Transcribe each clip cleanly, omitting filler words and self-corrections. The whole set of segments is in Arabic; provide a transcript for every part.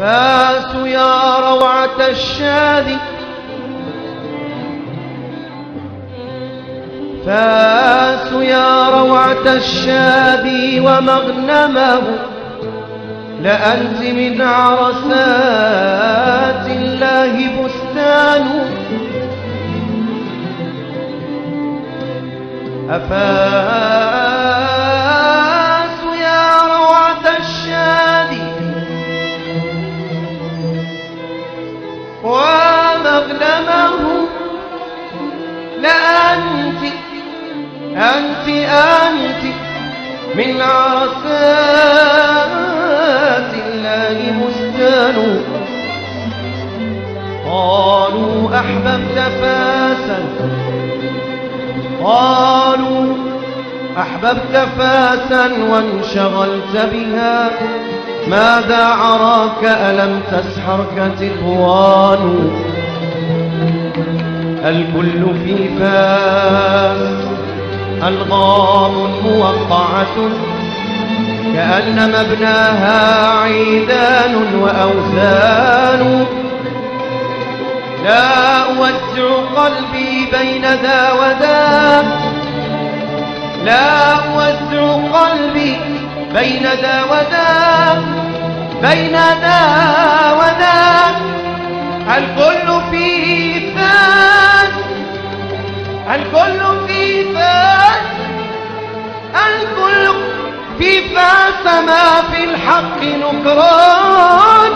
فاس يا روعة الشاذي، فاس يا روعة الشاذي ومغنمه، لأنت من عرسات الله بستان. أفاس يا روعة الشاذي ومغنمه، لأنت أنت من عرسات الله بستان. قالوا أحببت فاسا، قالوا أحببت فاسا وانشغلت بها، ماذا عراك ألم تسحرك تقوان؟ الكل في فاس ألغام موقعة، كأن مبناها عيدان وأوثان. لا أوزع قلبي بين ذا وذا، لا أوزع قلبي بين ذا وذا، بين ذا وذا. الكل في فاس، الكل في فاس، الكل في فاس، ما في الحق نكران.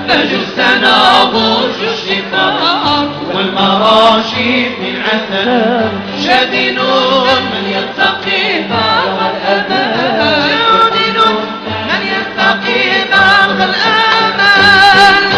فجثنا برج الشفار والمراشي من عسل شادن من يتقي باب الأمان شادن من يتقي باب الأمان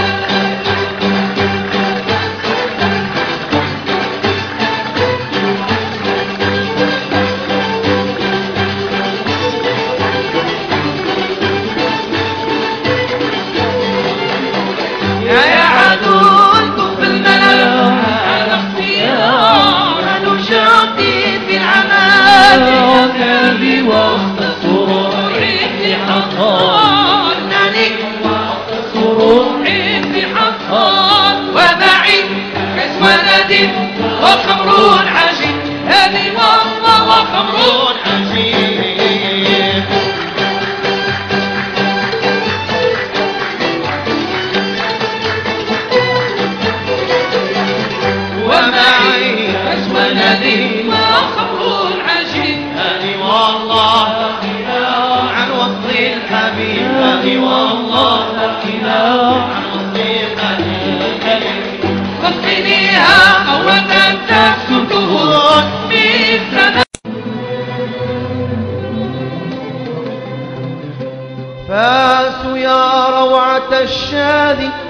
يا عدو الكف الملل على اختيار نشاطي في العمل وكابي وسط السرور في حصان وسط السرور في حصان ومعي كسوة وخمر عجيب هذه والله وخمر عجيب ومعي كسوة وخمر عجيب هذه والله عن وصل الحبيب هذه والله عن وصل الحبيب وصليها قوة تسكتون مثل فاس يا روعة الشاذي